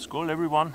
Skål everyone!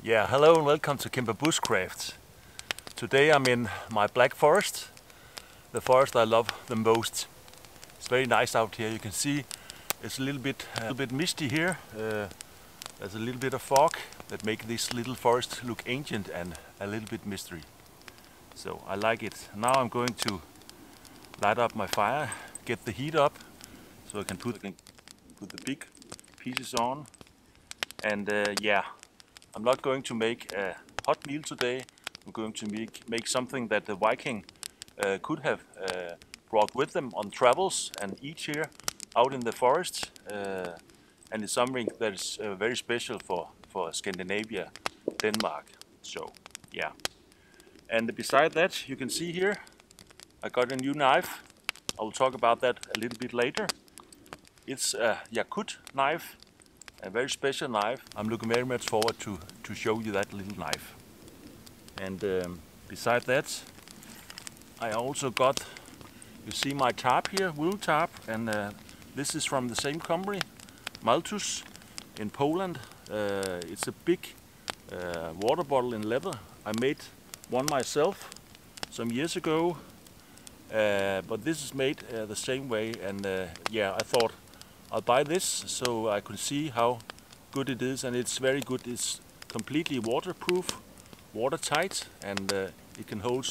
Yeah, hello and welcome to Kimber Bushcraft. Today I'm in my black forest, the forest I love the most. It's very nice out here. You can see it's a little bit misty here. There's a little bit of fog that makes this little forest look ancient and a little bit mystery. So I like it. Now I'm going to light up my fire, get the heat up, so I can put the big pieces on. And yeah. I'm not going to make a hot meal today. I'm going to make something that the Viking could have brought with them on travels and eat here out in the forest. And it's something that is very special for Scandinavia, Denmark. So, yeah. And beside that, you can see here, I got a new knife. I will talk about that a little bit later. It's a Yakut knife. A very special knife. I'm looking very much forward to show you that little knife. And beside that, I also got, you see my tarp here, wool tarp, and this is from the same company, Malthus in Poland. It's a big water bottle in leather. I made one myself some years ago, but this is made the same way, and yeah, I thought I'll buy this so I could see how good it is, and it's very good. It's completely waterproof, watertight, and it can hold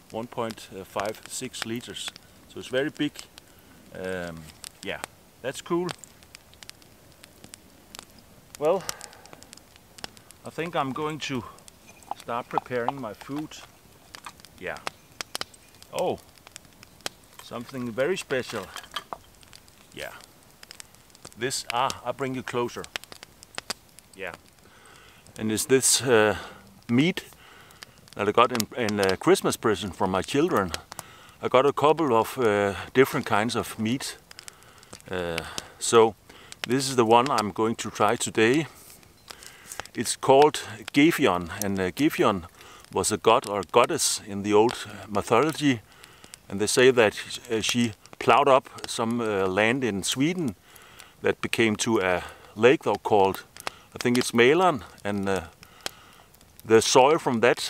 1.56 liters. So it's very big. Yeah, that's cool. Well, I think I'm going to start preparing my food. Yeah. Oh, something very special. Yeah. This, I'll bring you closer. Yeah. And it's this meat that I got in a Christmas present from my children. I got a couple of different kinds of meat. So this is the one I'm going to try today. It's called Gefion, and Gefion was a god or goddess in the old mythology. And they say that she plowed up some land in Sweden that became to a lake though called, I think it's Mälaren, and the soil from that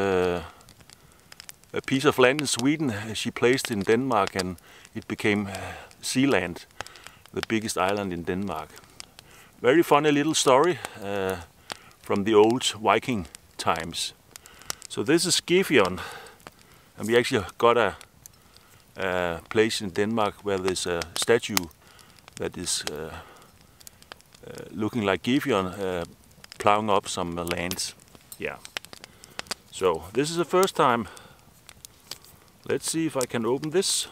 a piece of land in Sweden she placed in Denmark, and it became Sealand, the biggest island in Denmark. Very funny little story from the old Viking times. So this is Gefion, and we actually got a place in Denmark where there's a statue that is looking like Gefion plowing up some lands. Yeah. So this is the first time. Let's see if I can open this.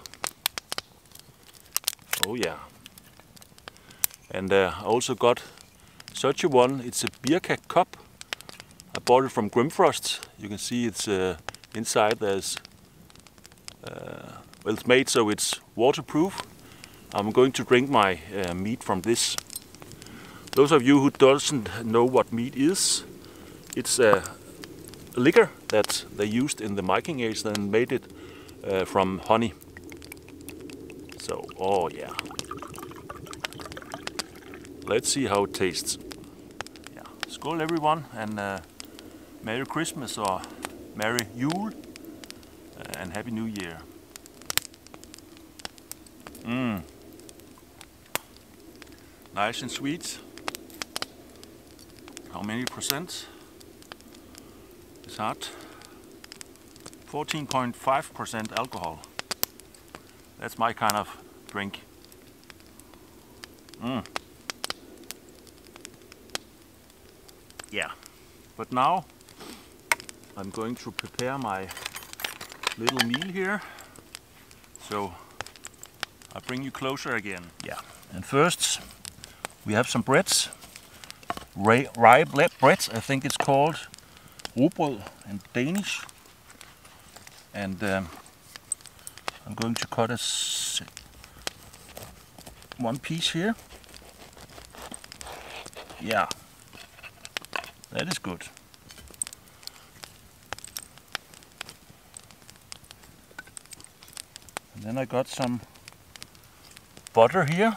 Oh yeah. And I also got such a one. It's a Birka cup. I bought it from Grimfrost. You can see it's inside. There's well, it's made so it's waterproof. I'm going to drink my meat from this. Those of you who doesn't know what meat is, it's a liquor that they used in the Viking age and made it from honey. So, oh yeah. Let's see how it tastes. Yeah. Skål everyone, and Merry Christmas or Merry Jul and Happy New Year. Nice and sweet. How many percent? It's hot. 14.5% alcohol. That's my kind of drink. Yeah. But now I'm going to prepare my little meal here. So I'll bring you closer again. Yeah. And first we have some breads. Rye breads, I think it's called. Rugbrød in Danish. And I'm going to cut one piece here. Yeah, that is good. And then I got some butter here.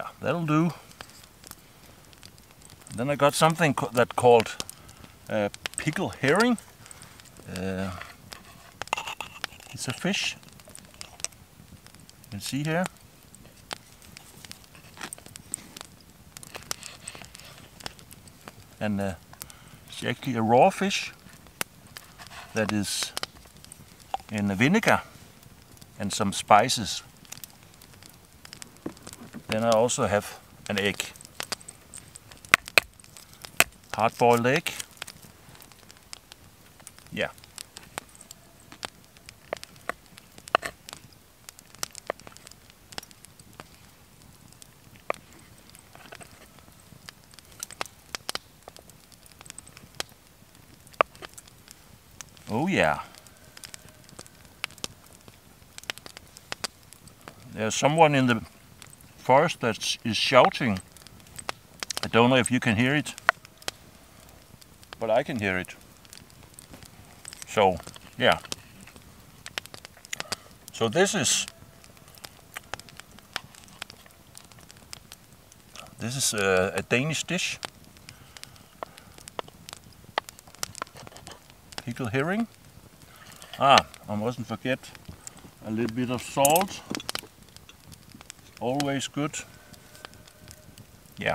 Yeah, that'll do. Then I got something that called pickled herring. It's a fish. You can see here. And it's actually a raw fish that is in vinegar and some spices. Then I also have an egg. Hard-boiled egg. Yeah. Oh yeah. There's someone in the forest that is shouting. I don't know if you can hear it, but I can hear it. So, yeah. So this is a Danish dish. Pickled herring. I mustn't forget a little bit of salt. Always good. Yeah.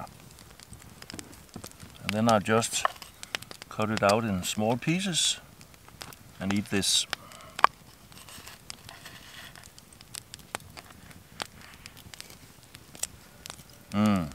And then I just cut it out in small pieces and eat this. Mmm.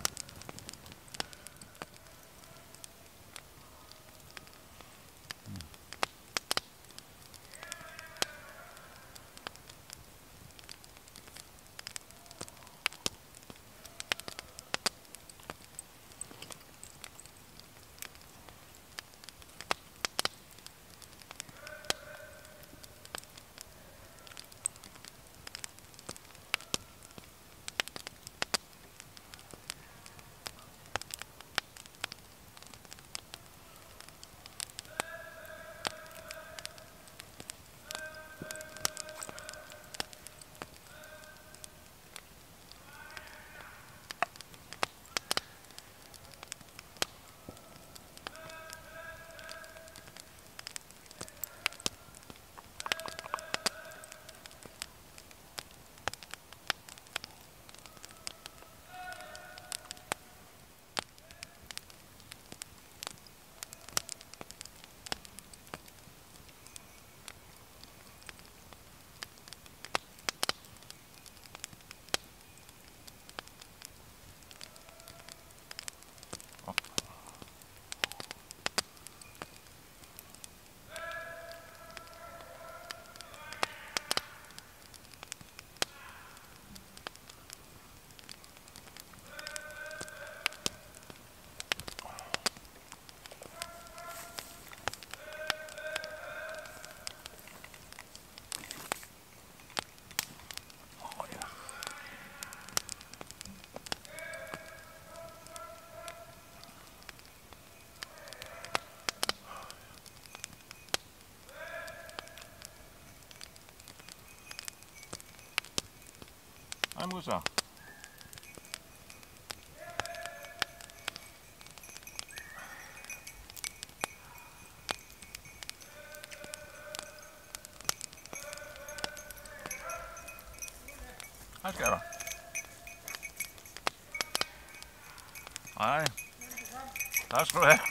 Hej Musa. Hej skatter. Hej. Tak skal du have.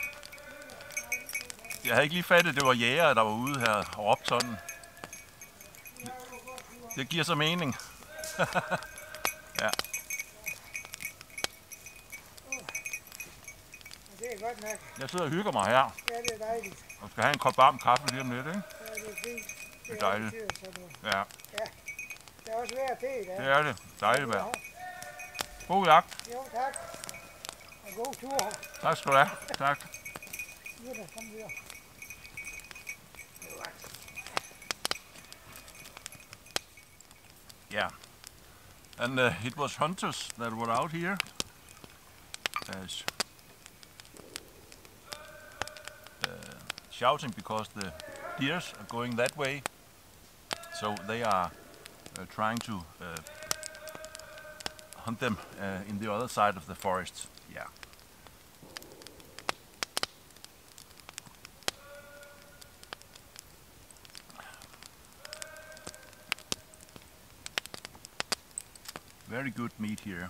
Jeg havde ikke lige fattet, at det var jægere, der var ude her og råbte sådan. Det giver så mening. Ja. Det er godt nok. Jeg sidder og hygger mig her. Ja, det er dejligt. Og skal have en kop varm kaffe lige om lidt, ikke? Ja, det er fint. Det er dejligt. Ja. Ja. Det er også vejr til i dag. Det er det. Dejligt vejr. God jagt. Jo, tak. Og god tur. Tak skal du have. Tak. Nu er der, kom videre. Yeah. And it was hunters that were out here. Shouting because the deers are going that way, so they are trying to hunt them in the other side of the forest. Yeah. Very good meat here.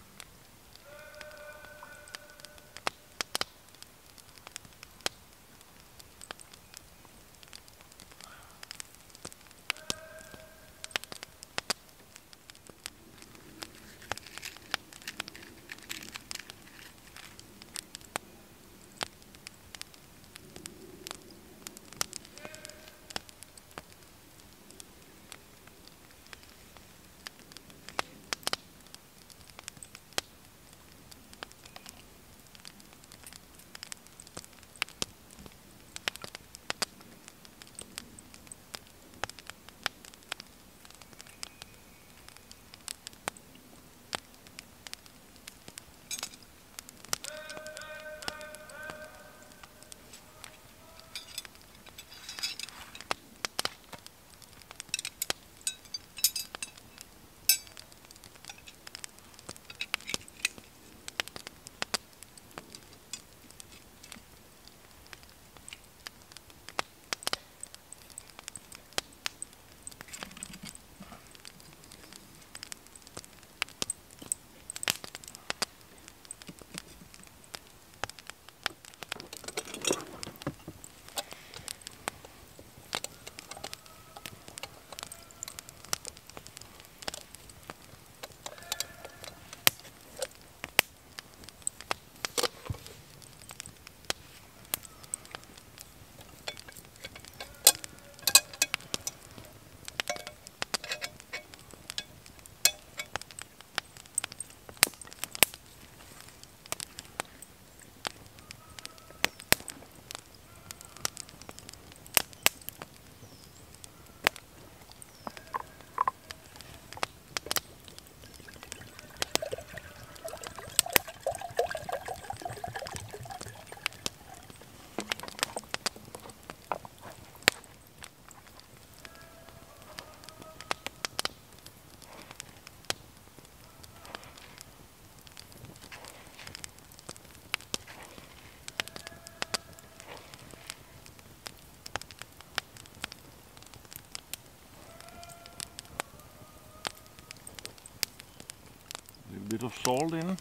Bit of salt in.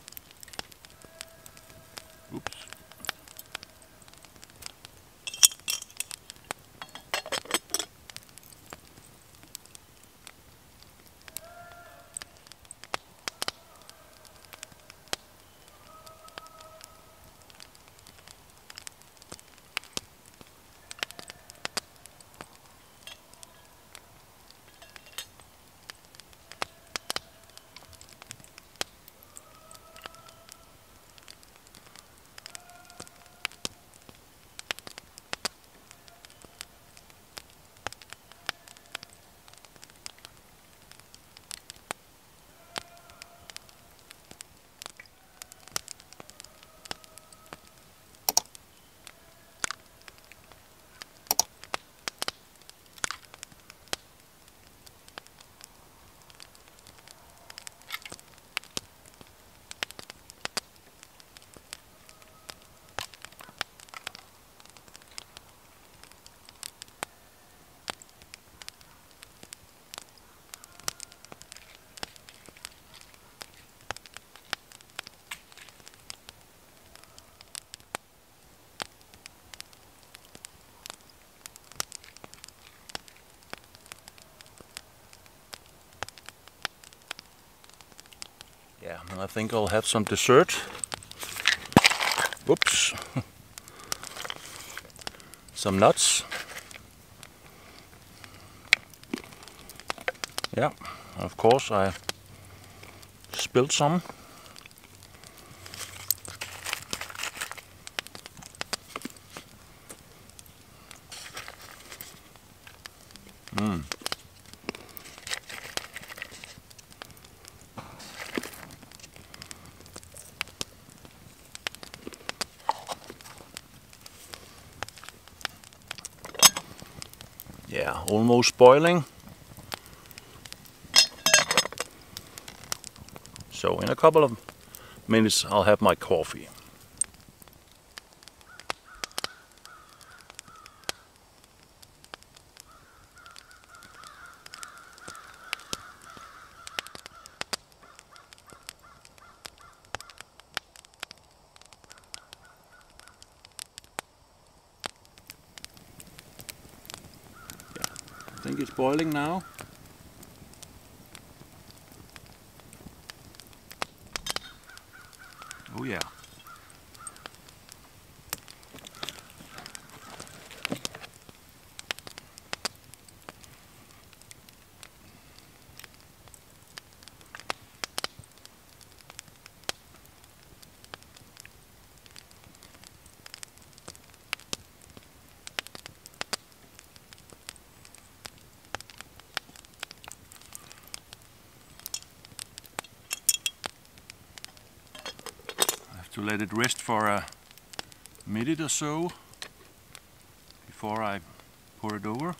Oops. Yeah, and I think I'll have some dessert. Whoops. Some nuts. Yeah, of course I spilled some. Yeah, almost boiling. So in a couple of minutes I'll have my coffee. I think it's boiling now. Oh yeah. To let it rest for a minute or so before I pour it over.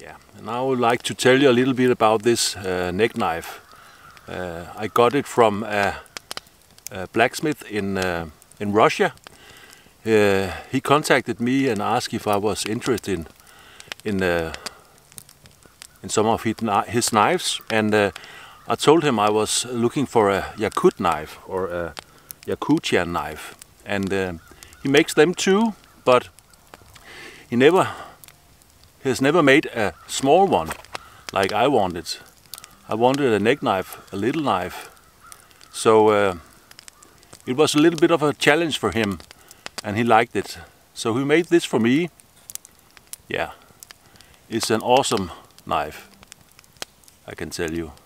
Yeah, and I would like to tell you a little bit about this neck knife. I got it from a blacksmith in Russia. He contacted me and asked if I was interested in some of his knives, and I told him I was looking for a Yakut knife or a Yakutian knife, and he makes them too, but he has never made a small one like I wanted. I wanted a neck knife, a little knife, so it was a little bit of a challenge for him, and he liked it. So he made this for me. Yeah, it's an awesome knife, I can tell you.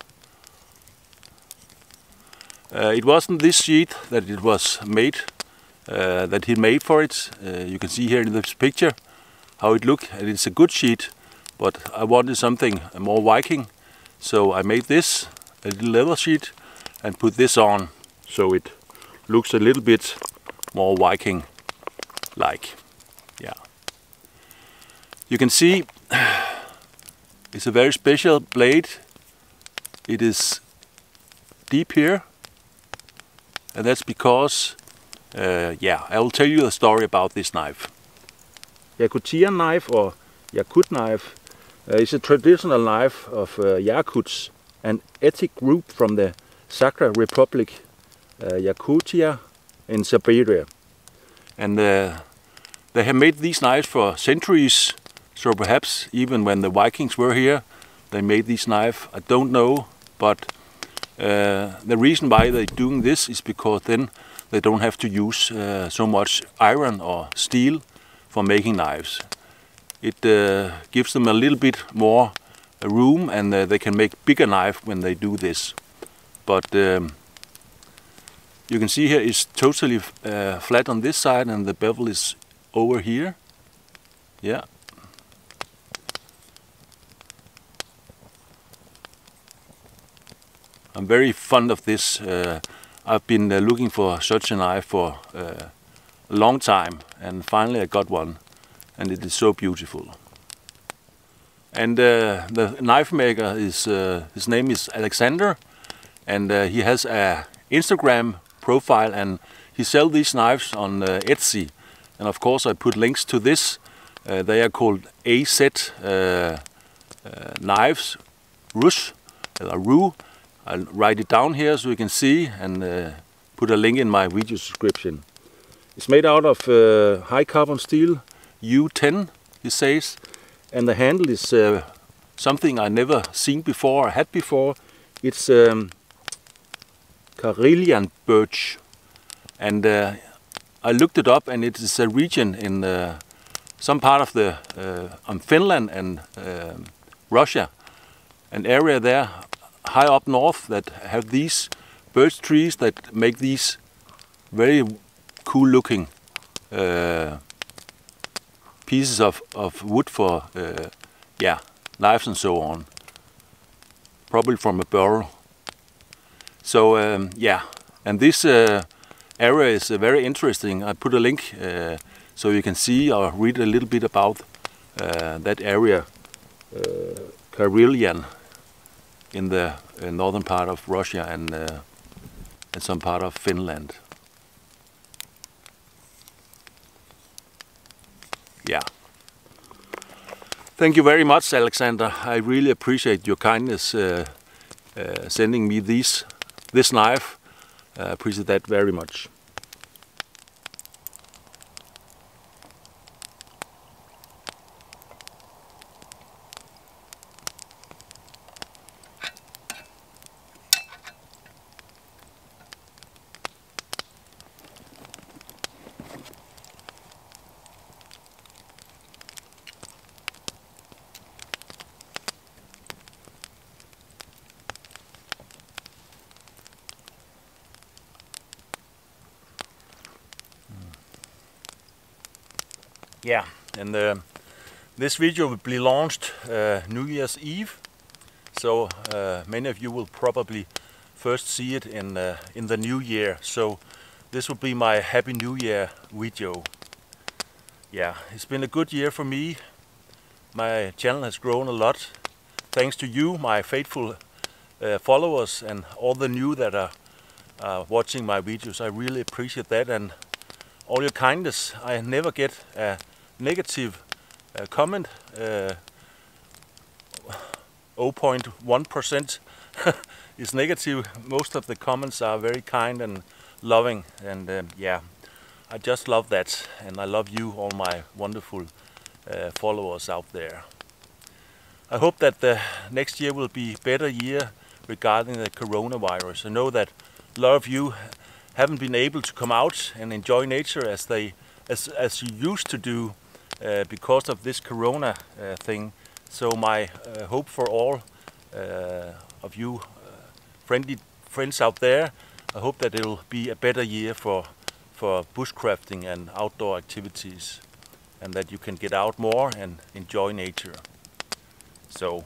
It wasn't this sheet that it was made, that he made for it. You can see here in this picture how it looked, and it's a good sheet, but I wanted something more Viking, so I made this, a little leather sheet, and put this on, so it looks a little bit more Viking-like. Yeah. You can see it's a very special blade. It is deep here, and that's because, yeah, I will tell you a story about this knife. Yakutian knife or Yakut knife is a traditional knife of Yakuts, an ethnic group from the Sakha Republic, Yakutia in Siberia. And they have made these knives for centuries, so perhaps even when the Vikings were here, they made these knives. I don't know, but the reason why they're doing this is because then they don't have to use so much iron or steel for making knives. It gives them a little bit more room, and they can make bigger knife when they do this. But you can see here it's totally flat on this side, and the bevel is over here. Yeah. I'm very fond of this. I've been looking for such a knife for a long time, and finally I got one, and it is so beautiful. And the knife maker is his name is Alexander, and he has a Instagram profile, and he sells these knives on Etsy. And of course I put links to this. They are called AZ knives, Rush, Ru. I'll write it down here so you can see, and put a link in my video description. It's made out of high carbon steel, U10, he says, and the handle is something I never seen before, or had before. It's Karelian birch, and I looked it up, and it is a region in some part of the Finland and Russia, an area there high up north that have these birch trees that make these very cool looking pieces of wood for yeah, knives and so on, probably from a burrow. So yeah, and this area is very interesting. I put a link so you can see or read a little bit about that area, Karelian, in the northern part of Russia and some part of Finland. Yeah. Thank you very much, Alexander. I really appreciate your kindness sending me this knife. I appreciate that very much. Yeah, and this video will be launched New Year's Eve, so many of you will probably first see it in the new year. So this will be my Happy New Year video. Yeah, it's been a good year for me. my channel has grown a lot. Thanks to you, my faithful followers, and all the new that are watching my videos. I really appreciate that, and all your kindness. I never get a negative comment. 0.1% is negative. Most of the comments are very kind and loving, and yeah, I just love that, and I love you, all my wonderful followers out there. I hope that the next year will be a better year regarding the coronavirus. I know that a lot of you haven't been able to come out and enjoy nature as you used to do because of this corona thing. So my hope for all of you friends out there, I hope that it will be a better year for bushcrafting and outdoor activities, and that you can get out more and enjoy nature. So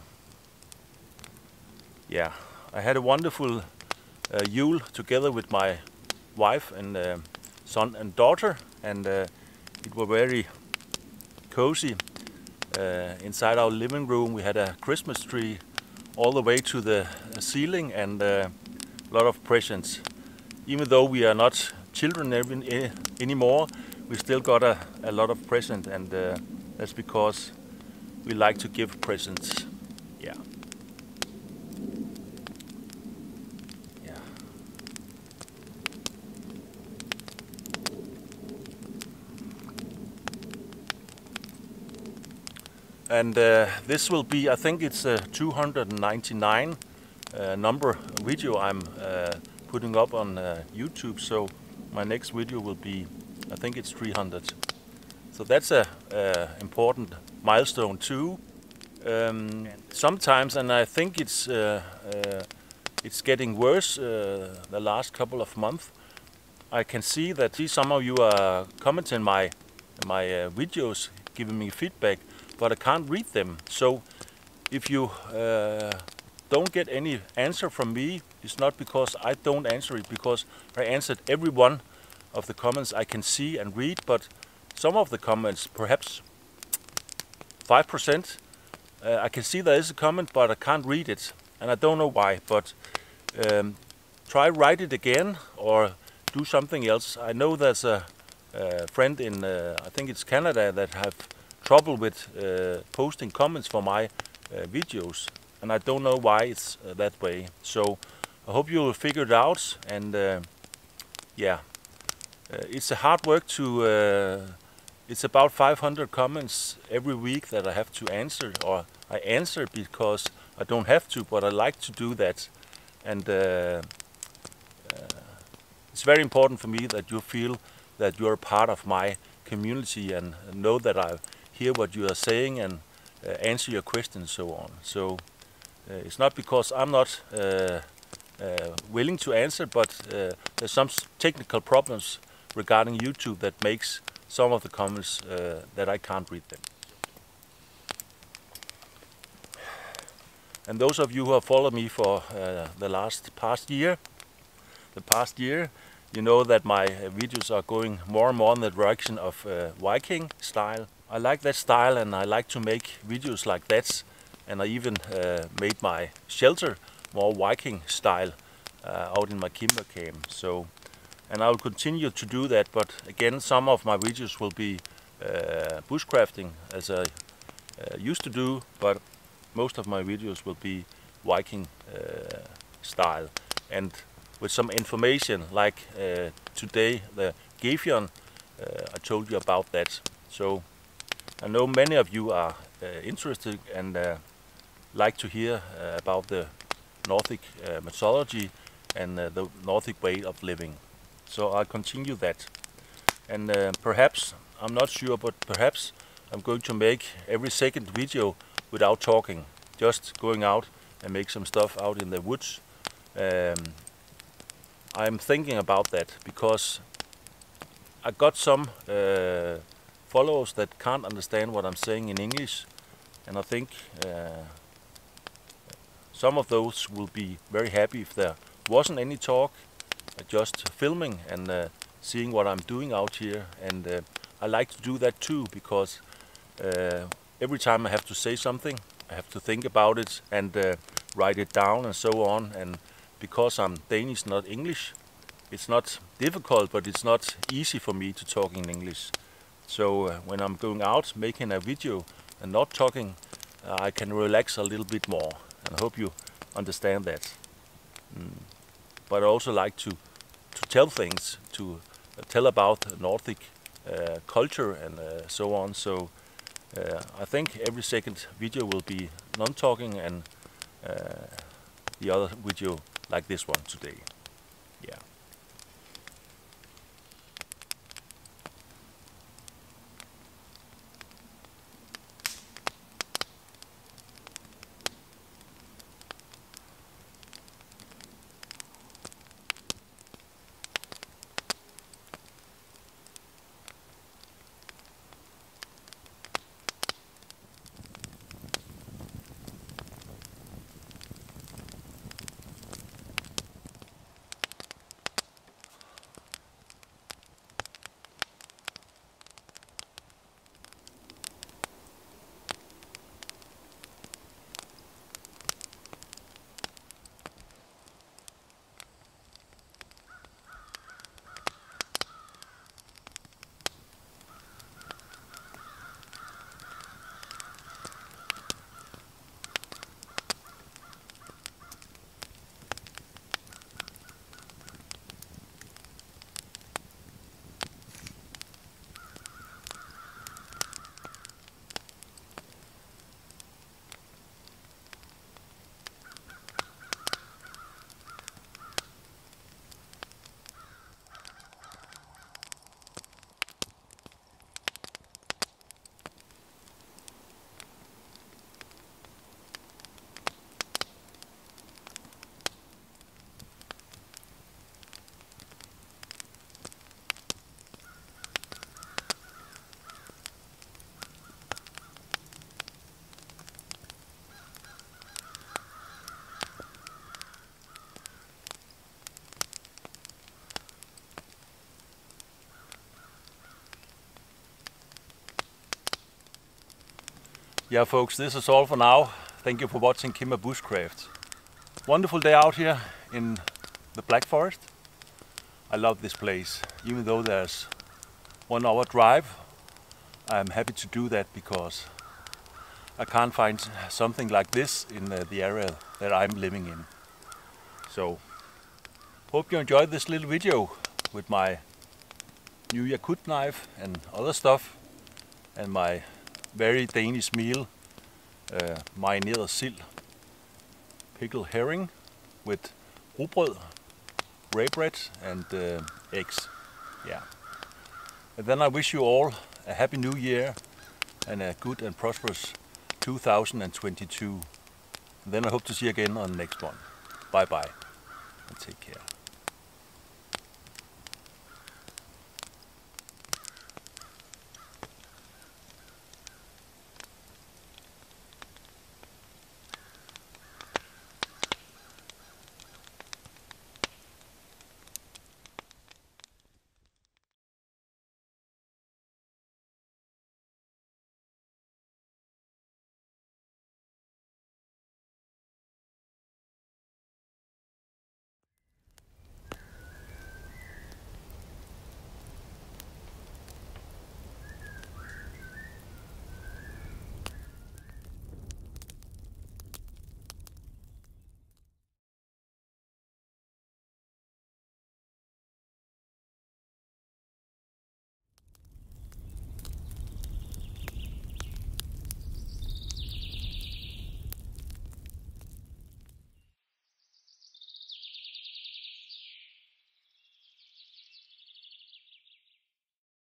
yeah, I had a wonderful Yule together with my wife and son and daughter, and it was very cozy. Inside our living room we had a Christmas tree all the way to the ceiling, and a lot of presents. Even though we are not children anymore, we still got a lot of presents, and that's because we like to give presents. Yeah. Yeah. And this will be, I think it's 299 number video I'm putting up on YouTube. So my next video will be, I think it's 300. So that's a important milestone too. Sometimes, and I think it's getting worse the last couple of months. I can see some of you are commenting my videos, giving me feedback, but I can't read them. So if you don't get any answer from me, it's not because I don't answer it, because I answered every one of the comments I can see and read, but some of the comments, perhaps 5%, I can see there is a comment, but I can't read it, and I don't know why. But try write it again or do something else. I know there's a friend in, I think it's Canada, that have trouble with posting comments for my videos, and I don't know why it's that way. So I hope you will figure it out, and yeah, it's a hard work to it's about 500 comments every week that I have to answer, or I answer because I don't have to, but I like to do that. And it's very important for me that you feel that you're a part of my community and know that I hear what you are saying and answer your questions and so on. So it's not because I'm not willing to answer, but there's some technical problems regarding YouTube that makes some of the comments that I can't read them. And those of you who have followed me for the past year, you know that my videos are going more and more in the direction of Viking style. I like that style, and I like to make videos like that. And I even made my shelter more Viking style out in my timber camp. So, and I will continue to do that. But again, some of my videos will be bushcrafting, as I used to do. But most of my videos will be Viking style, and with some information, like today the Gefion, I told you about that. So I know many of you are interested and like to hear about the Nordic mythology and the Nordic way of living. So I'll continue that. And perhaps, I'm not sure, but perhaps I'm going to make every second video without talking, just going out and make some stuff out in the woods. I'm thinking about that because I got some followers that can't understand what I'm saying in English, and I think some of those will be very happy if there wasn't any talk, just filming and seeing what I'm doing out here. And I like to do that too, because every time I have to say something, I have to think about it and write it down and so on. And because I'm Danish, not English, it's not difficult, but it's not easy for me to talk in English. So when I'm going out making a video and not talking, I can relax a little bit more. And I hope you understand that. But I also like to tell things, to tell about Nordic culture and so on. So I think every second video will be non-talking, and the other video like this one today. Yeah. Yeah, folks, this is all for now. Thank you for watching Kimber Bushcraft. Wonderful day out here in the Black Forest. I love this place. Even though there's 1 hour drive, I'm happy to do that because I can't find something like this in the area that I'm living in. So, hope you enjoyed this little video with my new Yakut knife and other stuff, and my very Danish meal, marineret sild, pickled herring with rugbrød, rye bread and eggs. Yeah. And then I wish you all a happy new year and a good and prosperous 2022. And then I hope to see you again on the next one. Bye bye and take care.